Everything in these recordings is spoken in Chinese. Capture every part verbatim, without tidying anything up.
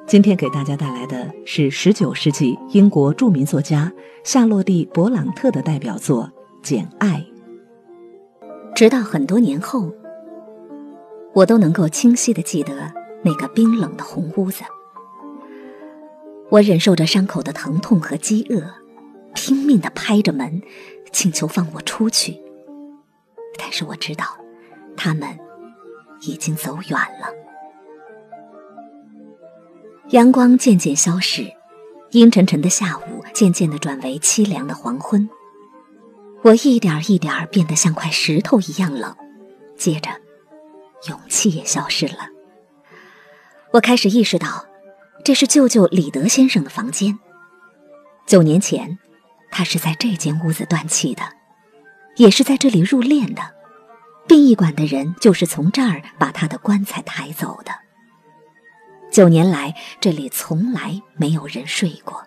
今天给大家带来的是十九世纪英国著名作家夏洛蒂·勃朗特的代表作《简爱》。 直到很多年后，我都能够清晰地记得那个冰冷的红屋子。我忍受着伤口的疼痛和饥饿，拼命地拍着门，请求放我出去。但是我知道，他们已经走远了。阳光渐渐消逝，阴沉沉的下午渐渐地转为凄凉的黄昏。我一点一点变得像块石头一样冷，接着勇气也消失了。我开始意识到，这是舅舅李德先生的房间。九年前，他是在这间屋子断气的，也是在这里入殓的。殡仪馆的人就是从这儿把他的棺材抬走的。九年来，这里从来没有人睡过。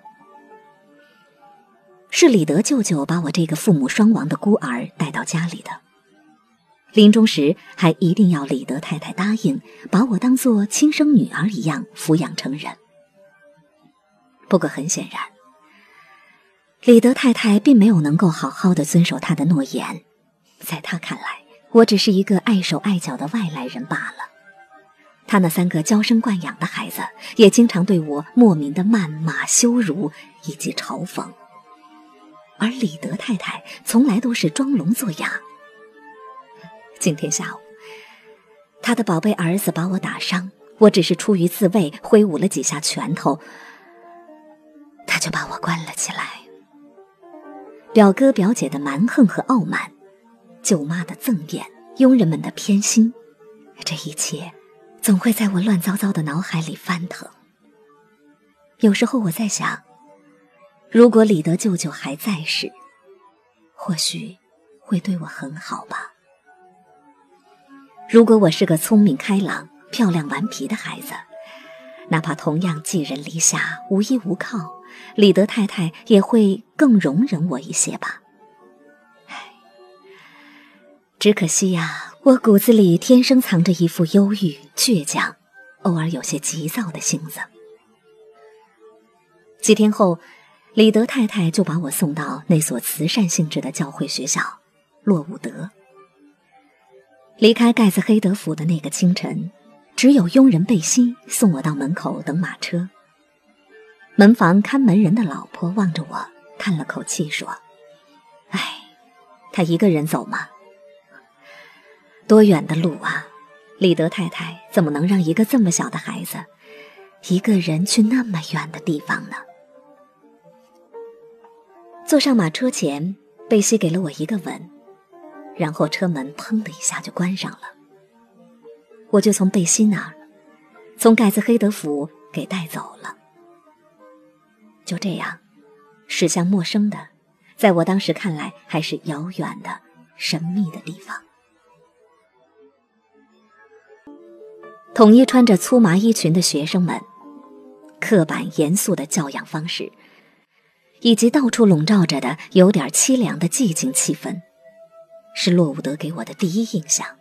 是李德舅舅把我这个父母双亡的孤儿带到家里的，临终时还一定要李德太太答应把我当作亲生女儿一样抚养成人。不过很显然，李德太太并没有能够好好的遵守她的诺言，在她看来，我只是一个碍手碍脚的外来人罢了。他那三个娇生惯养的孩子也经常对我莫名的谩骂、羞辱以及嘲讽，而李德太太从来都是装聋作哑。今天下午，他的宝贝儿子把我打伤，我只是出于自卫挥舞了几下拳头，他就把我关了起来。表哥表姐的蛮横和傲慢，舅妈的憎厌，佣人们的偏心，这一切总会在我乱糟糟的脑海里翻腾。有时候我在想，如果李德舅舅还在世，或许会对我很好吧。如果我是个聪明开朗、漂亮顽皮的孩子，哪怕同样寄人篱下、无依无靠，李德太太也会更容忍我一些吧。唉，只可惜呀，我骨子里天生藏着一副忧郁、倔强，偶尔有些急躁的性子。几天后，李德太太就把我送到那所慈善性质的教会学校洛伍德。离开盖茨黑德府的那个清晨，只有佣人贝西送我到门口等马车。门房看门人的老婆望着我，叹了口气说：“唉，他一个人走吗？多远的路啊！李德太太怎么能让一个这么小的孩子一个人去那么远的地方呢？”坐上马车前，贝西给了我一个吻，然后车门砰的一下就关上了。我就从贝西那儿，从盖茨黑德府给带走了。就这样，驶向陌生的，在我当时看来还是遥远的、神秘的地方。统一穿着粗麻衣裙的学生们，刻板严肃的教养方式，以及到处笼罩着的有点凄凉的寂静气氛，是洛伍德给我的第一印象。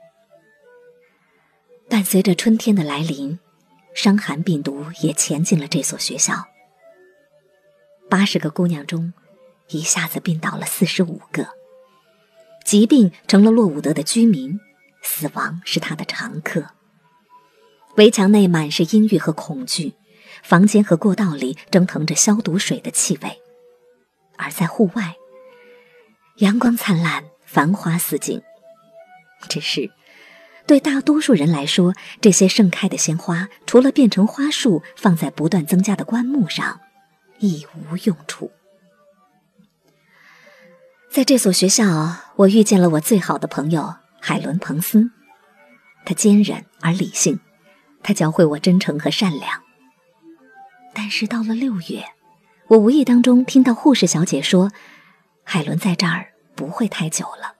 伴随着春天的来临，伤寒病毒也潜进了这所学校。八十个姑娘中，一下子病倒了四十五个。疾病成了洛伍德的居民，死亡是他的常客。围墙内满是阴郁和恐惧，房间和过道里蒸腾着消毒水的气味。而在户外，阳光灿烂，繁花似锦。只是对大多数人来说，这些盛开的鲜花除了变成花束放在不断增加的棺木上，亦无用处。在这所学校，我遇见了我最好的朋友海伦·彭斯。他坚韧而理性，他教会我真诚和善良。但是到了六月，我无意当中听到护士小姐说，海伦在这儿不会太久了。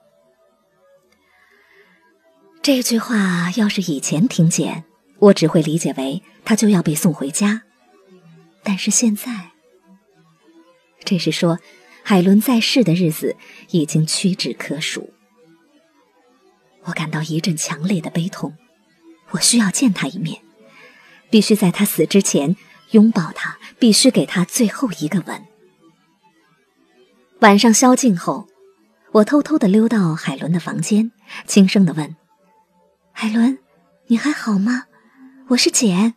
这句话要是以前听见，我只会理解为他就要被送回家。但是现在，这是说海伦在世的日子已经屈指可数。我感到一阵强烈的悲痛，我需要见他一面，必须在他死之前拥抱他，必须给他最后一个吻。晚上宵禁后，我偷偷地溜到海伦的房间，轻声地问：海伦，你还好吗？我是简。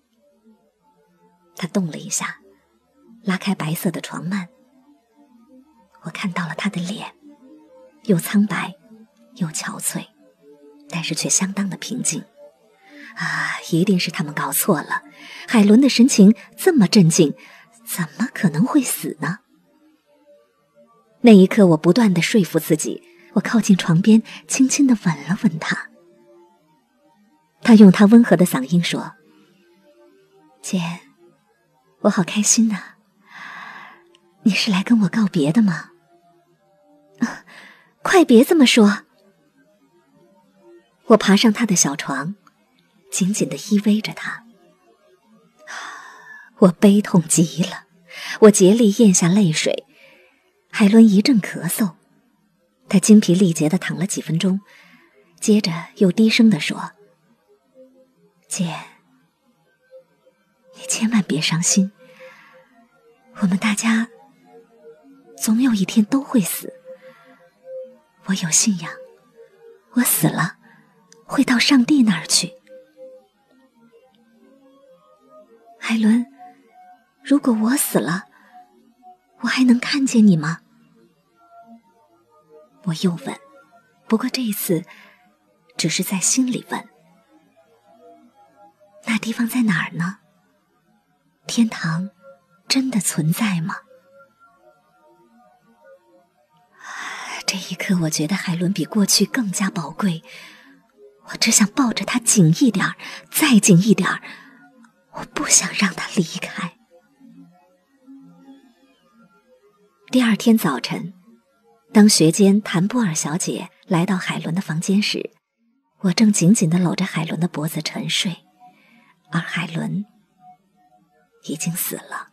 他动了一下，拉开白色的床幔，我看到了他的脸，又苍白又憔悴，但是却相当的平静。啊，一定是他们搞错了，海伦的神情这么镇静，怎么可能会死呢？那一刻我不断地说服自己，我靠近床边，轻轻地吻了吻他。他用他温和的嗓音说：姐，我好开心啊，你是来跟我告别的吗？啊，快别这么说。我爬上他的小床，紧紧地依偎着他。我悲痛极了，我竭力咽下泪水。海伦一阵咳嗽，他精疲力竭地躺了几分钟，接着又低声地说：姐，你千万别伤心，我们大家总有一天都会死。我有信仰，我死了会到上帝那儿去。海伦，如果我死了，我还能看见你吗？我又问，不过这一次只是在心里问。那地方在哪儿呢？天堂真的存在吗？这一刻我觉得海伦比过去更加宝贵，我只想抱着她紧一点，再紧一点，我不想让她离开。第二天早晨，当学监谭波尔小姐来到海伦的房间时，我正紧紧地搂着海伦的脖子沉睡，而海伦已经死了。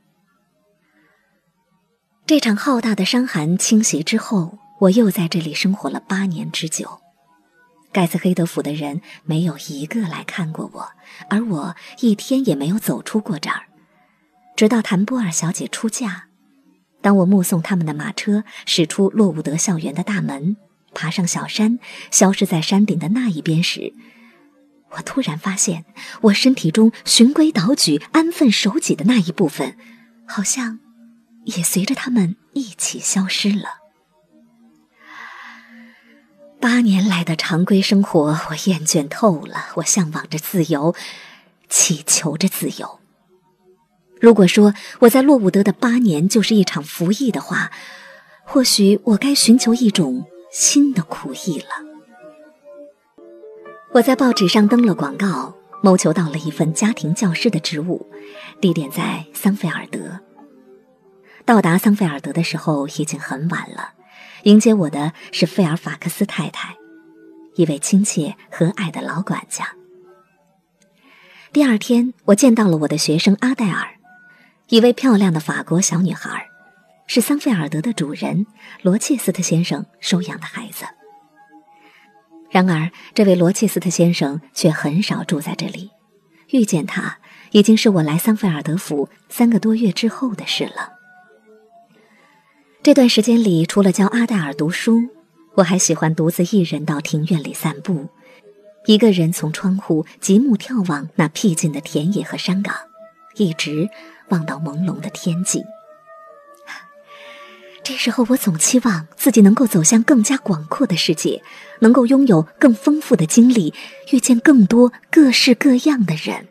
这场浩大的伤寒侵袭之后，我又在这里生活了八年之久。盖茨黑德府的人没有一个来看过我，而我一天也没有走出过这儿。直到谭波尔小姐出嫁，当我目送他们的马车驶出洛伍德校园的大门，爬上小山，消失在山顶的那一边时，我突然发现，我身体中循规蹈矩、安分守己的那一部分，好像也随着他们一起消失了。八年来的常规生活，我厌倦透了，我向往着自由，祈求着自由。如果说我在洛伍德的八年就是一场服役的话，或许我该寻求一种新的苦役了。我在报纸上登了广告，谋求到了一份家庭教师的职务，地点在桑菲尔德。到达桑菲尔德的时候已经很晚了，迎接我的是费尔法克斯太太，一位亲切和蔼的老管家。第二天，我见到了我的学生阿黛尔，一位漂亮的法国小女孩，是桑菲尔德的主人罗切斯特先生收养的孩子。然而，这位罗切斯特先生却很少住在这里，遇见他已经是我来桑菲尔德府三个多月之后的事了。这段时间里，除了教阿黛尔读书，我还喜欢独自一人到庭院里散步，一个人从窗户极目眺望那僻静的田野和山岗，一直望到朦胧的天际。这时候我总期望自己能够走向更加广阔的世界，能够拥有更丰富的经历，遇见更多各式各样的人。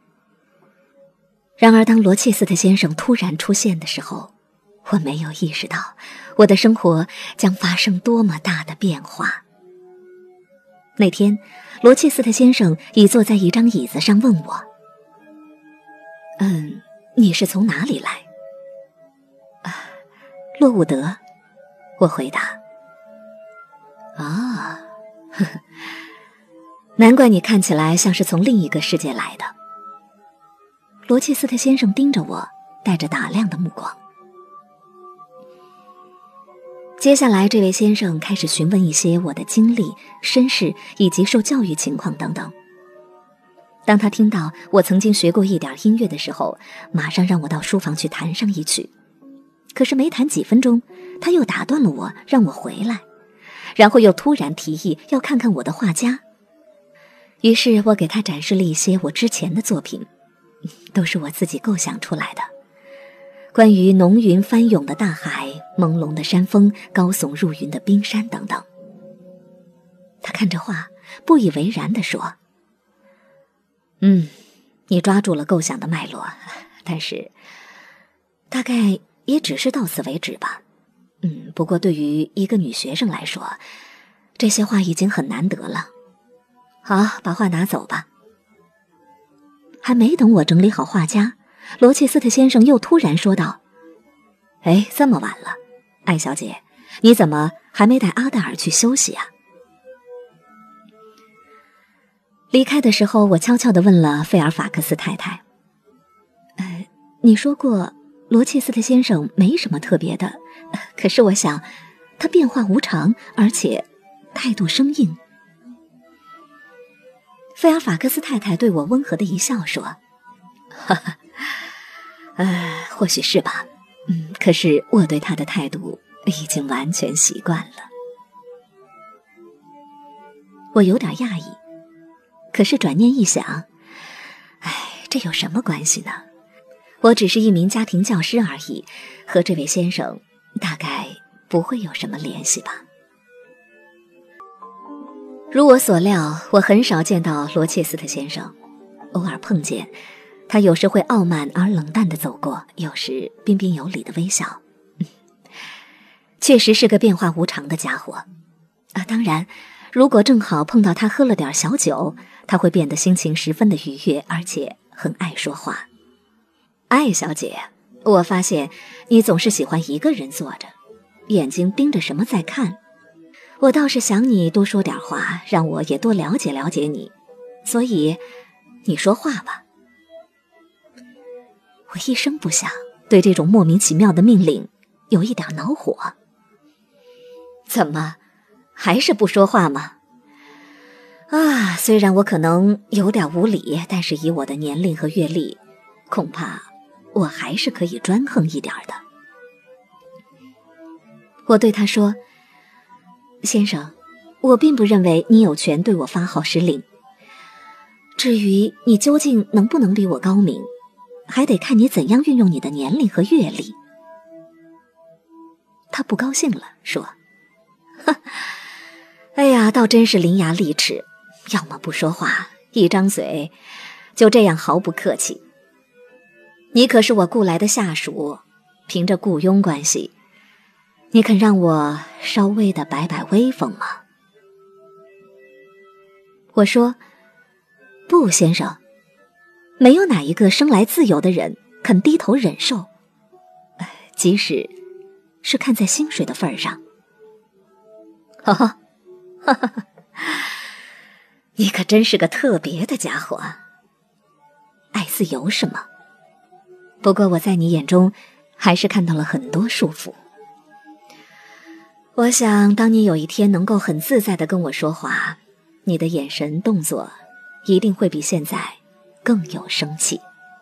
然而当罗切斯特先生突然出现的时候，我没有意识到我的生活将发生多么大的变化。那天，罗切斯特先生倚坐在一张椅子上问我：嗯，你是从哪里来？啊，洛伍德，我回答。啊，呵呵，难怪你看起来像是从另一个世界来的。罗切斯特先生盯着我，带着打量的目光。接下来，这位先生开始询问一些我的经历、身世以及受教育情况等等。 当他听到我曾经学过一点音乐的时候，马上让我到书房去弹上一曲。可是没弹几分钟，他又打断了我，让我回来，然后又突然提议要看看我的画家。于是我给他展示了一些我之前的作品，都是我自己构想出来的，关于浓云翻涌的大海、朦胧的山峰、高耸入云的冰山等等。他看着画，不以为然地说：嗯，你抓住了构想的脉络，但是大概也只是到此为止吧。嗯，不过对于一个女学生来说，这些画已经很难得了。好，把画拿走吧。还没等我整理好画家，罗切斯特先生又突然说道：哎，这么晚了，艾小姐，你怎么还没带阿黛尔去休息啊？离开的时候，我悄悄地问了费尔法克斯太太：呃，你说过罗切斯特先生没什么特别的，可是我想他变化无常，而且态度生硬。费尔法克斯太太对我温和的一笑说：哈哈，呃，或许是吧，嗯，可是我对他的态度已经完全习惯了。我有点讶异，可是转念一想，哎，这有什么关系呢？我只是一名家庭教师而已，和这位先生大概不会有什么联系吧。如我所料，我很少见到罗切斯特先生，偶尔碰见，他有时会傲慢而冷淡地走过，有时彬彬有礼地微笑。确实是个变化无常的家伙啊！当然，如果正好碰到他喝了点小酒，他会变得心情十分的愉悦，而且很爱说话。艾小姐，我发现你总是喜欢一个人坐着，眼睛盯着什么在看。我倒是想你多说点话，让我也多了解了解你，所以你说话吧。我一声不响，对这种莫名其妙的命令有一点恼火。怎么，还是不说话吗？啊，虽然我可能有点无理，但是以我的年龄和阅历，恐怕我还是可以专横一点的。我对他说：先生，我并不认为你有权对我发号施令。至于你究竟能不能比我高明，还得看你怎样运用你的年龄和阅历。他不高兴了，说：哈，哎呀，倒真是伶牙俐齿，要么不说话，一张嘴就这样毫不客气。你可是我雇来的下属，凭着雇佣关系，你肯让我稍微的摆摆威风吗？我说：不，先生，没有哪一个生来自由的人肯低头忍受，即使是看在薪水的份上。哈哈，哈哈，你可真是个特别的家伙。爱自由是吗？不过我在你眼中还是看到了很多束缚。我想当你有一天能够很自在地跟我说话，你的眼神动作一定会比现在更有生气。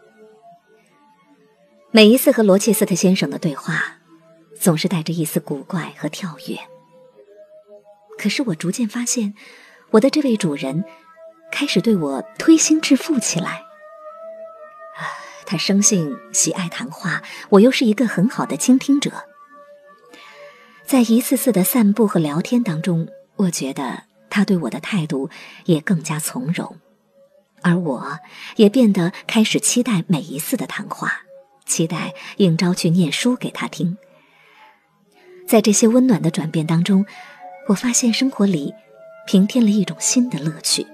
每一次和罗切斯特先生的对话总是带着一丝古怪和跳跃，可是我逐渐发现，我的这位主人开始对我推心置腹起来。他生性喜爱谈话，我又是一个很好的倾听者。在一次次的散步和聊天当中，我觉得他对我的态度也更加从容，而我也变得开始期待每一次的谈话，期待应召去念书给他听。在这些温暖的转变当中，我发现生活里平添了一种新的乐趣。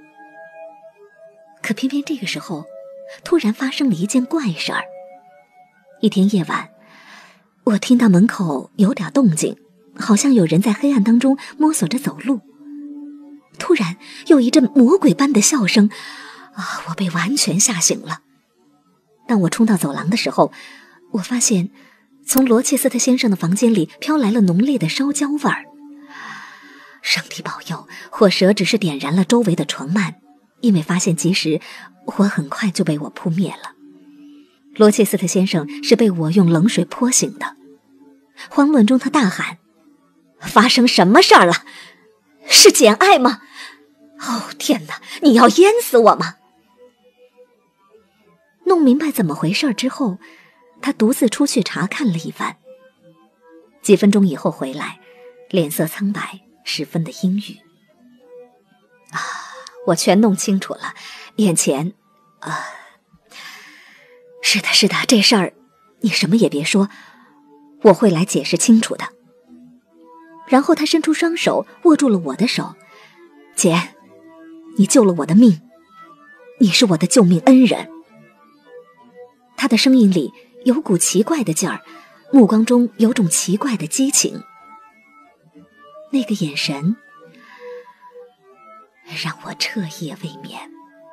可偏偏这个时候，突然发生了一件怪事儿。一天夜晚，我听到门口有点动静，好像有人在黑暗当中摸索着走路。突然有一阵魔鬼般的笑声，啊，我被完全吓醒了。当我冲到走廊的时候，我发现从罗切斯特先生的房间里飘来了浓烈的烧焦味儿。上帝保佑，火舌只是点燃了周围的床幔， 因为发现及时，火很快就被我扑灭了。罗切斯特先生是被我用冷水泼醒的。慌乱中他大喊：发生什么事儿了？是简爱吗？哦，天哪，你要淹死我吗？弄明白怎么回事之后，他独自出去查看了一番。几分钟以后回来，脸色苍白，十分的阴郁。啊，我全弄清楚了，眼前，啊，是的，是的，这事儿你什么也别说，我会来解释清楚的。然后他伸出双手握住了我的手，姐，你救了我的命，你是我的救命恩人。他的声音里有股奇怪的劲儿，目光中有种奇怪的激情。那个眼神让我彻夜未眠。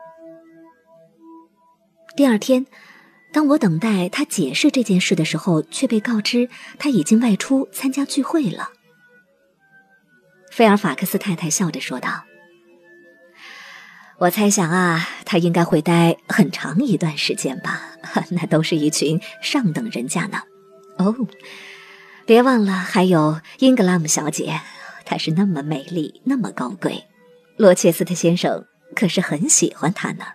第二天，当我等待他解释这件事的时候，却被告知他已经外出参加聚会了。菲尔法克斯太太笑着说道：我猜想啊，他应该会待很长一段时间吧，那都是一群上等人家呢。哦，别忘了还有英格拉姆小姐，她是那么美丽，那么高贵，罗切斯特先生可是很喜欢她呢。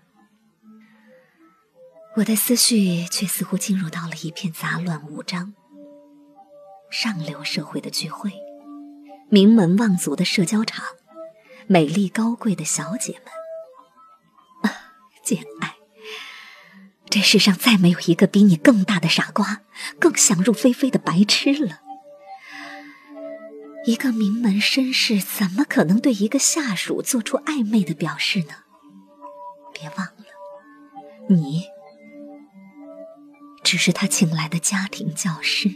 我的思绪却似乎进入到了一片杂乱无章。上流社会的聚会，名门望族的社交场，美丽高贵的小姐们。啊，简爱，这世上再没有一个比你更大的傻瓜，更想入非非的白痴了。一个名门绅士怎么可能对一个下属做出暧昧的表示呢？别忘了，你只是他请来的家庭教师。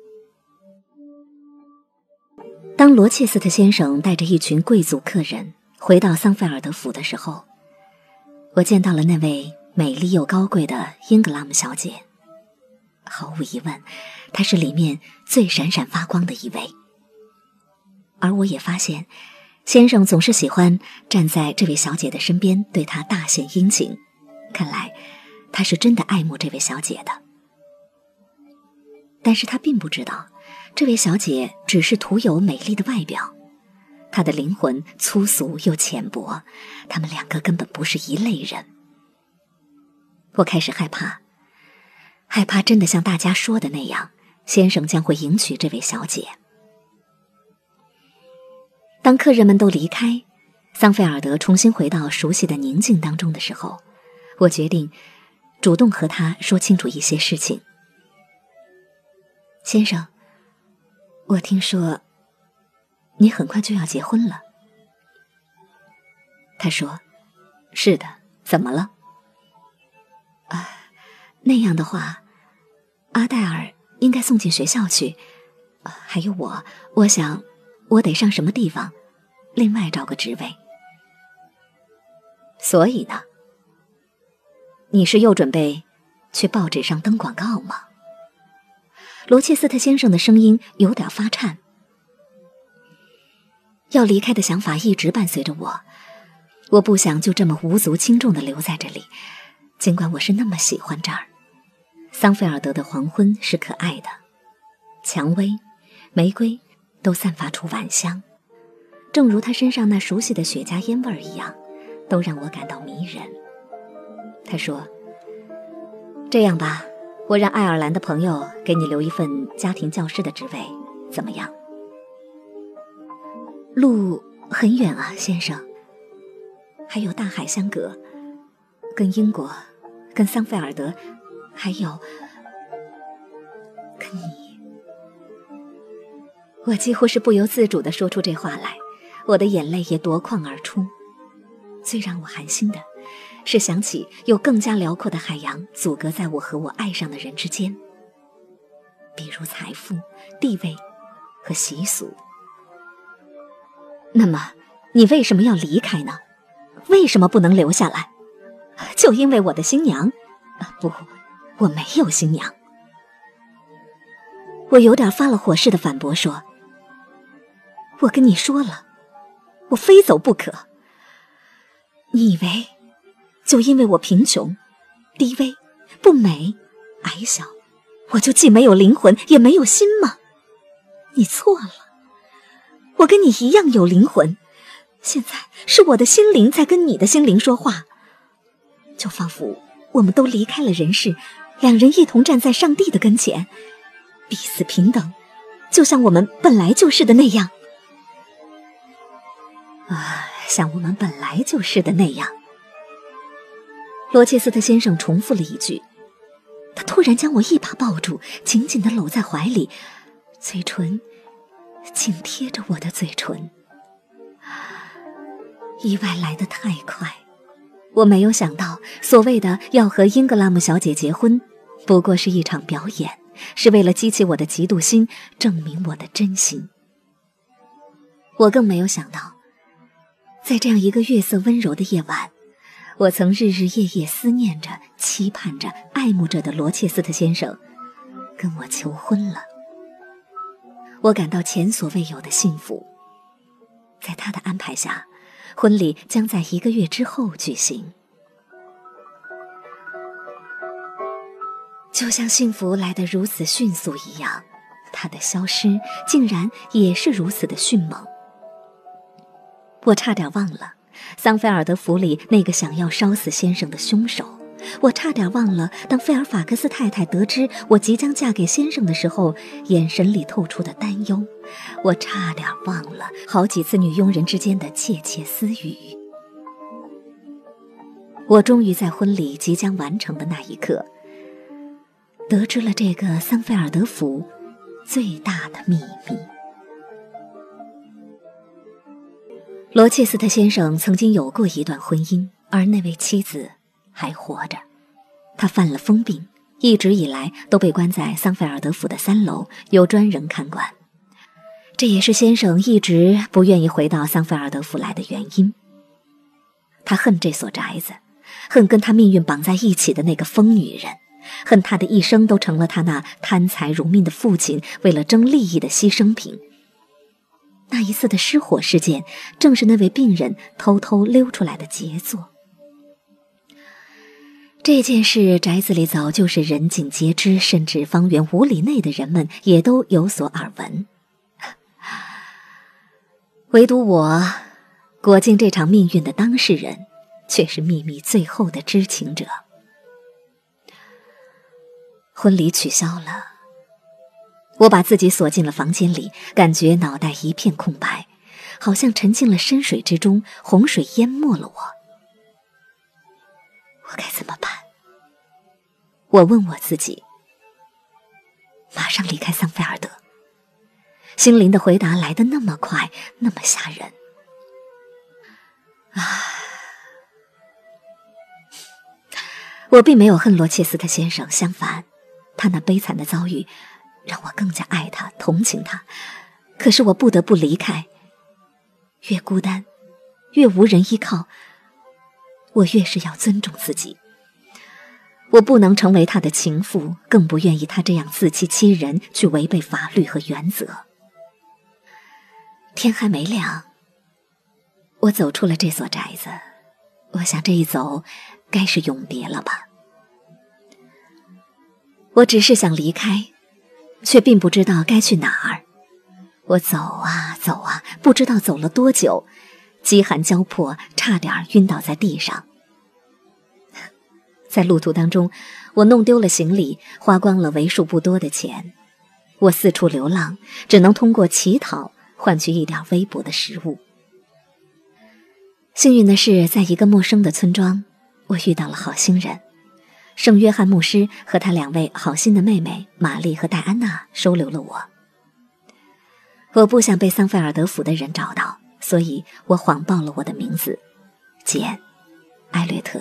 当罗切斯特先生带着一群贵族客人回到桑菲尔德府的时候，我见到了那位美丽又高贵的英格拉姆小姐。毫无疑问，她是里面最闪闪发光的一位。而我也发现，先生总是喜欢站在这位小姐的身边，对她大献殷勤。看来他是真的爱慕这位小姐的。但是他并不知道，这位小姐只是徒有美丽的外表，她的灵魂粗俗又浅薄，他们两个根本不是一类人。我开始害怕，害怕真的像大家说的那样，先生将会迎娶这位小姐。当客人们都离开，桑菲尔德重新回到熟悉的宁静当中的时候，我决定主动和他说清楚一些事情。先生，我听说你很快就要结婚了。他说：是的，怎么了？啊，那样的话，阿黛尔应该送进学校去，啊，还有我，我想我得上什么地方，另外找个职位。所以呢？你是又准备去报纸上登广告吗？罗切斯特先生的声音有点发颤。要离开的想法一直伴随着我，我不想就这么无足轻重地留在这里，尽管我是那么喜欢这儿。桑菲尔德的黄昏是可爱的，蔷薇、玫瑰都散发出晚香，正如他身上那熟悉的雪茄烟味儿一样，都让我感到迷人。他说：这样吧，我让爱尔兰的朋友给你留一份家庭教师的职位，怎么样？路很远啊，先生，还有大海相隔，跟英国，跟桑菲尔德，还有跟你。我几乎是不由自主地说出这话来，我的眼泪也夺眶而出。最让我寒心的是想起有更加辽阔的海洋阻隔在我和我爱上的人之间，比如财富、地位和习俗。那么你为什么要离开呢？为什么不能留下来？就因为我的新娘？啊，不，我没有新娘。我有点发了火似的反驳说：我跟你说了，我非走不可。你以为就因为我贫穷、低微、不美、矮小，我就既没有灵魂也没有心吗？你错了，我跟你一样有灵魂，现在是我的心灵在跟你的心灵说话，就仿佛我们都离开了人世，两人一同站在上帝的跟前，彼此平等，就像我们本来就是的那样。啊，像我们本来就是的那样。罗切斯特先生重复了一句，他突然将我一把抱住，紧紧地搂在怀里，嘴唇紧贴着我的嘴唇。意外来得太快，我没有想到所谓的要和英格拉姆小姐结婚，不过是一场表演，是为了激起我的嫉妒心，证明我的真心。我更没有想到，在这样一个月色温柔的夜晚，我曾日日夜夜思念着、期盼着、爱慕着的罗切斯特先生跟我求婚了。我感到前所未有的幸福。在他的安排下，婚礼将在一个月之后举行。就像幸福来得如此迅速一样，它的消失竟然也是如此的迅猛。我差点忘了桑菲尔德府里那个想要烧死先生的凶手，我差点忘了当费尔法克斯太太得知我即将嫁给先生的时候，眼神里透出的担忧，我差点忘了好几次女佣人之间的窃窃私语。我终于在婚礼即将完成的那一刻，得知了这个桑菲尔德府最大的秘密。罗切斯特先生曾经有过一段婚姻，而那位妻子还活着。他犯了疯病，一直以来都被关在桑菲尔德府的三楼，有专人看管。这也是先生一直不愿意回到桑菲尔德府来的原因。他恨这所宅子，恨跟他命运绑在一起的那个疯女人，恨他的一生都成了他那贪财如命的父亲为了争利益的牺牲品。那一次的失火事件，正是那位病人偷偷溜出来的杰作。这件事宅子里早就是人尽皆知，甚至方圆五里内的人们也都有所耳闻。唯独我，裹进这场命运的当事人，却是秘密最后的知情者。婚礼取消了，我把自己锁进了房间里，感觉脑袋一片空白，好像沉进了深水之中，洪水淹没了我。我该怎么办？我问我自己。马上离开桑菲尔德。心灵的回答来得那么快，那么吓人。啊！我并没有恨罗切斯特先生，相反，他那悲惨的遭遇让我更加爱他，同情他。可是我不得不离开。越孤单，越无人依靠，我越是要尊重自己。我不能成为他的情妇，更不愿意他这样自欺欺人，去违背法律和原则。天还没亮，我走出了这所宅子。我想这一走，该是永别了吧。我只是想离开，却并不知道该去哪儿。我走啊走啊，不知道走了多久，饥寒交迫，差点晕倒在地上。在路途当中，我弄丢了行李，花光了为数不多的钱。我四处流浪，只能通过乞讨换取一点微薄的食物。幸运的是，在一个陌生的村庄，我遇到了好心人。圣约翰牧师和他两位好心的妹妹玛丽和戴安娜收留了我。我不想被桑菲尔德府的人找到，所以我谎报了我的名字，简·艾略特。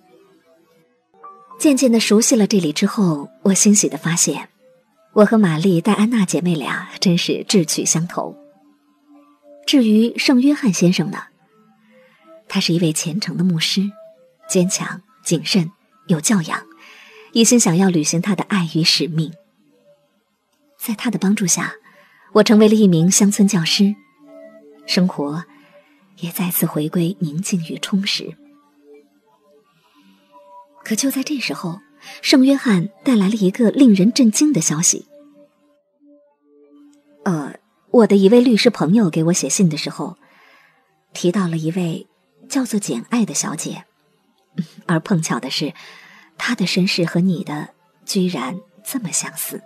渐渐地熟悉了这里之后，我欣喜地发现，我和玛丽、戴安娜姐妹俩真是志趣相投。至于圣约翰先生呢，他是一位虔诚的牧师，坚强、谨慎、有教养，一心想要履行他的爱与使命。在他的帮助下，我成为了一名乡村教师，生活也再次回归宁静与充实。 可就在这时候，圣约翰带来了一个令人震惊的消息。呃，我的一位律师朋友给我写信的时候，提到了一位叫做简爱的小姐，而碰巧的是，她的身世和你的居然这么相似。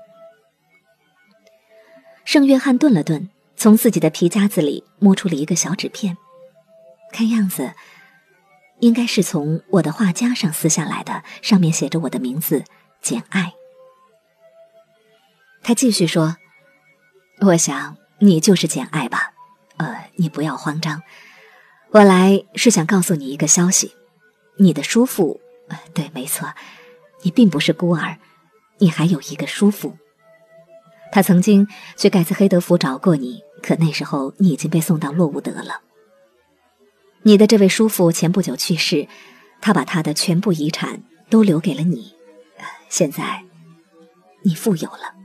圣约翰顿了顿，从自己的皮夹子里摸出了一个小纸片，看样子应该是从我的画夹上撕下来的，上面写着我的名字简爱。他继续说，我想你就是简爱吧，呃，你不要慌张，我来是想告诉你一个消息，你的叔父，呃，对，没错，你并不是孤儿，你还有一个叔父。他曾经去盖茨黑德福找过你，可那时候你已经被送到洛伍德了。你的这位叔父前不久去世，他把他的全部遗产都留给了你，现在你富有了。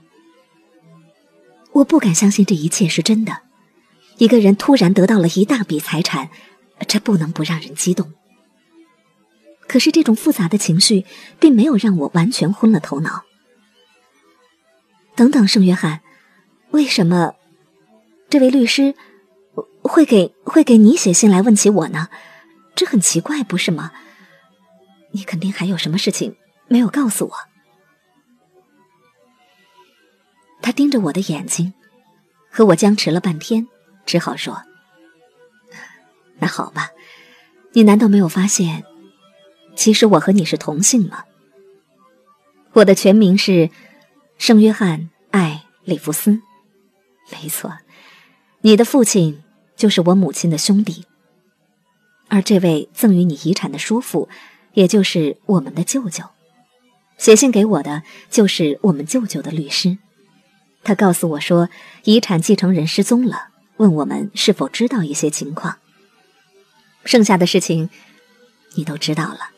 我不敢相信这一切是真的，一个人突然得到了一大笔财产，这不能不让人激动。可是这种复杂的情绪并没有让我完全昏了头脑。等等，圣约翰，为什么这位律师会给会给你写信来问起我呢？这很奇怪，不是吗？你肯定还有什么事情没有告诉我。他盯着我的眼睛，和我僵持了半天，只好说，那好吧，你难道没有发现其实我和你是同姓吗？我的全名是圣约翰艾里弗斯，没错，你的父亲就是我母亲的兄弟，而这位赠予你遗产的叔父，也就是我们的舅舅。写信给我的就是我们舅舅的律师，他告诉我说，遗产继承人失踪了，问我们是否知道一些情况。剩下的事情你都知道了。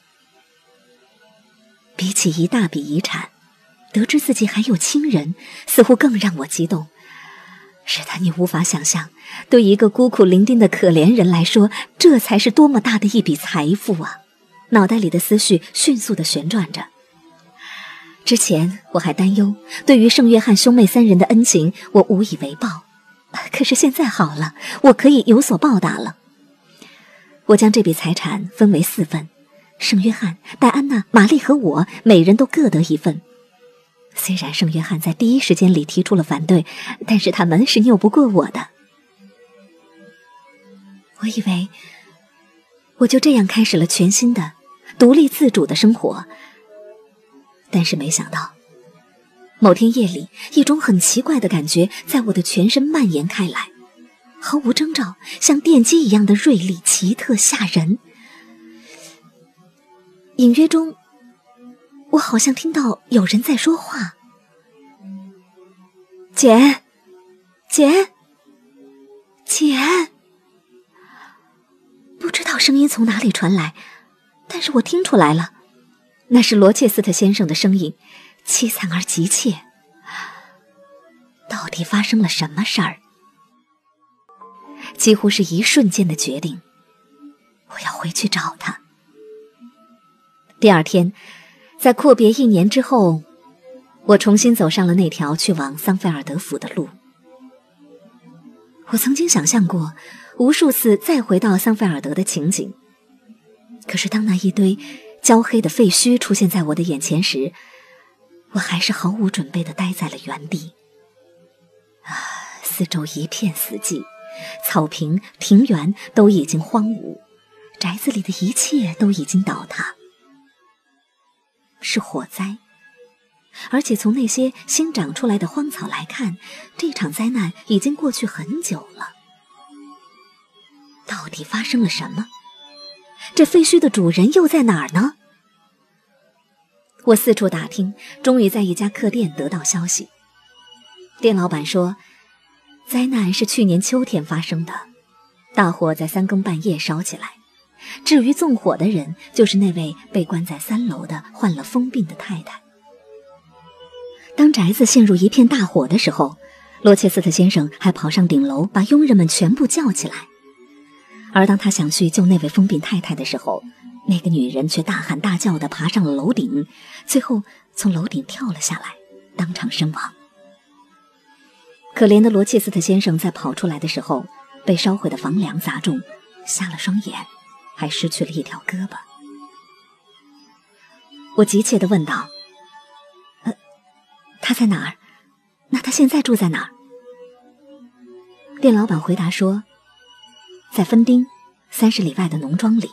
比起一大笔遗产，得知自己还有亲人，似乎更让我激动。是的，你无法想象，对一个孤苦伶仃的可怜人来说，这才是多么大的一笔财富啊！脑袋里的思绪迅速地旋转着。之前我还担忧，对于圣约翰兄妹三人的恩情，我无以为报。可是现在好了，我可以有所报答了。我将这笔财产分为四份，圣约翰、戴安娜、玛丽和我，每人都各得一份。虽然圣约翰在第一时间里提出了反对，但是他们是拗不过我的。我以为我就这样开始了全新的独立自主的生活，但是没想到某天夜里，一种很奇怪的感觉在我的全身蔓延开来，毫无征兆，像电击一样的锐利、奇特、吓人。隐约中我好像听到有人在说话，简简简，不知道声音从哪里传来，但是我听出来了，那是罗切斯特先生的声音，凄惨而急切。到底发生了什么事儿？几乎是一瞬间的决定，我要回去找他。第二天，在阔别一年之后，我重新走上了那条去往桑菲尔德府的路。我曾经想象过无数次再回到桑菲尔德的情景，可是当那一堆焦黑的废墟出现在我的眼前时，我还是毫无准备地待在了原地。啊，四周一片死寂，草坪、庭园都已经荒芜，宅子里的一切都已经倒塌。是火灾，而且从那些新长出来的荒草来看，这场灾难已经过去很久了。到底发生了什么？这废墟的主人又在哪儿呢？我四处打听，终于在一家客店得到消息。店老板说，灾难是去年秋天发生的，大火在三更半夜烧起来。至于纵火的人，就是那位被关在三楼的患了疯病的太太。当宅子陷入一片大火的时候，罗切斯特先生还跑上顶楼，把佣人们全部叫起来。而当他想去救那位疯病太太的时候， 那个女人却大喊大叫地爬上了楼顶，最后从楼顶跳了下来，当场身亡。可怜的罗切斯特先生在跑出来的时候，被烧毁的房梁砸中，瞎了双眼，还失去了一条胳膊。我急切地问道：呃，他在哪儿？那他现在住在哪儿？店老板回答说，在芬丁三十里外的农庄里。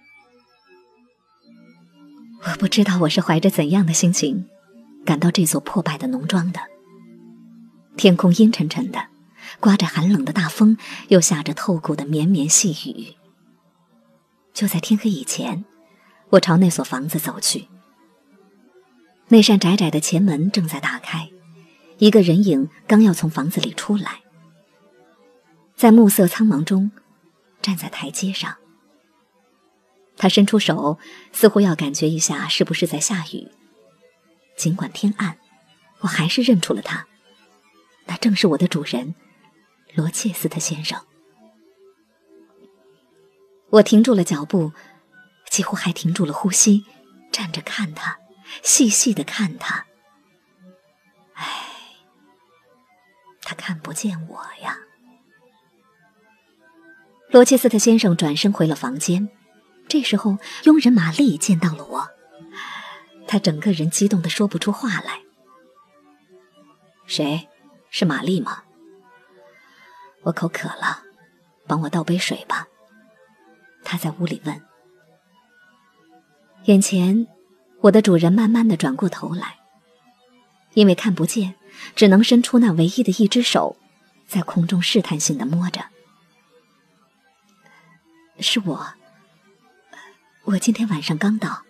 我不知道我是怀着怎样的心情赶到这座破败的农庄的。天空阴沉沉的，刮着寒冷的大风，又下着透骨的绵绵细雨。就在天黑以前，我朝那所房子走去。那扇窄窄的前门正在打开，一个人影刚要从房子里出来，在暮色苍茫中站在台阶上。他伸出手，似乎要感觉一下是不是在下雨。尽管天暗，我还是认出了他，那正是我的主人罗切斯特先生。我停住了脚步，几乎还停住了呼吸，站着看他，细细地看他。唉，他看不见我呀。罗切斯特先生转身回了房间。这时候佣人玛丽见到了我，她整个人激动得说不出话来。谁？是玛丽吗？我口渴了，帮我倒杯水吧。她在屋里问。眼前我的主人慢慢地转过头来，因为看不见，只能伸出那唯一的一只手，在空中试探性地摸着。是我我今天晚上刚到。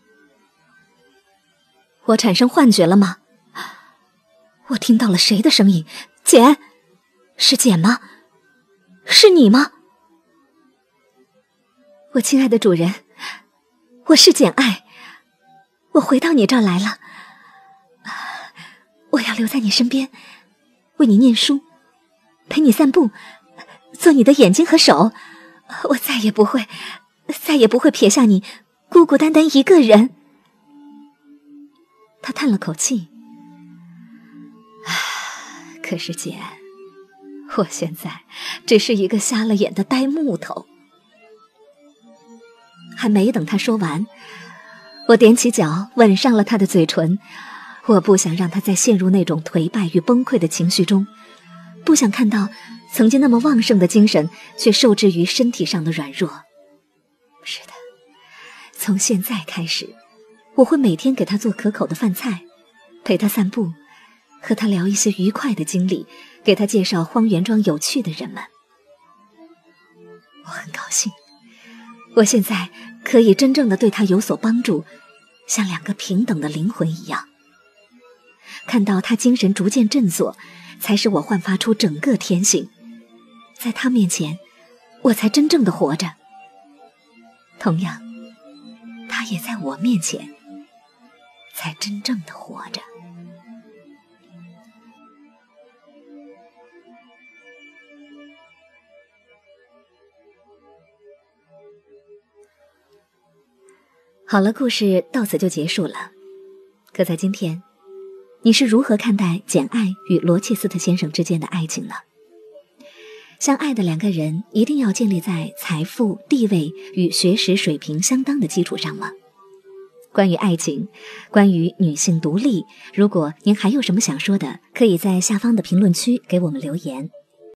我产生幻觉了吗？我听到了谁的声音？简，是简吗？是你吗？我亲爱的主人，我是简爱，我回到你这儿来了。我要留在你身边，为你念书，陪你散步，做你的眼睛和手。我再也不会再也不会撇下你孤孤单单一个人。他叹了口气，可是简，我现在只是一个瞎了眼的呆木头。还没等他说完，我踮起脚吻上了他的嘴唇。我不想让他再陷入那种颓败与崩溃的情绪中，不想看到曾经那么旺盛的精神却受制于身体上的软弱。是的，从现在开始，我会每天给他做可口的饭菜，陪他散步，和他聊一些愉快的经历，给他介绍荒原庄有趣的人们。我很高兴，我现在可以真正的对他有所帮助，像两个平等的灵魂一样。看到他精神逐渐振作，才使我焕发出整个天性，在他面前，我才真正的活着。同样，他也在我面前，才真正的活着。好了，故事到此就结束了。可在今天，你是如何看待简爱与罗切斯特先生之间的爱情呢？相爱的两个人一定要建立在财富、地位与学识水平相当的基础上吗？关于爱情，关于女性独立，如果您还有什么想说的，可以在下方的评论区给我们留言。